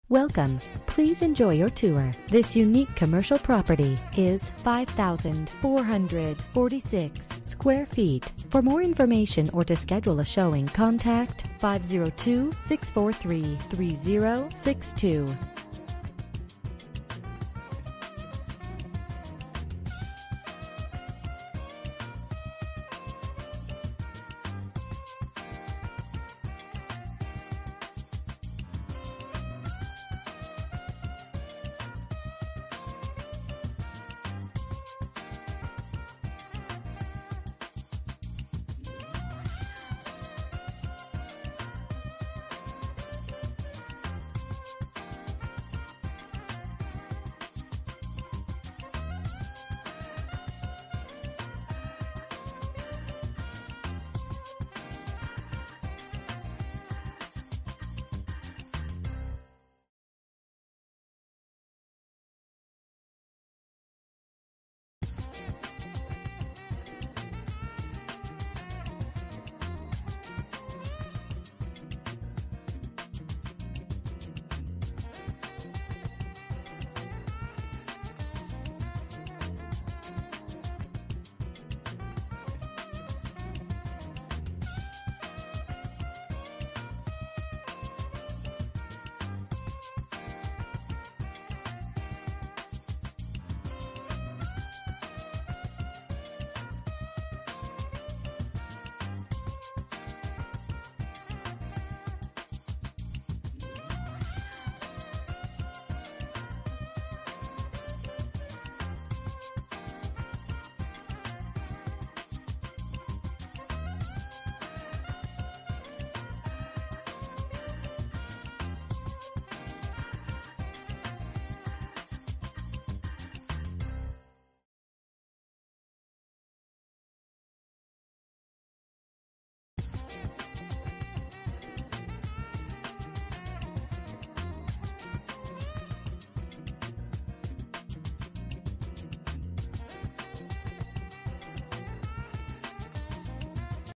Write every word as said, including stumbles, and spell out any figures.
Welcome. Please enjoy your tour. This unique commercial property is five thousand four hundred forty-six square feet. For more information or to schedule a showing, contact five zero two, six four three, three zero six two.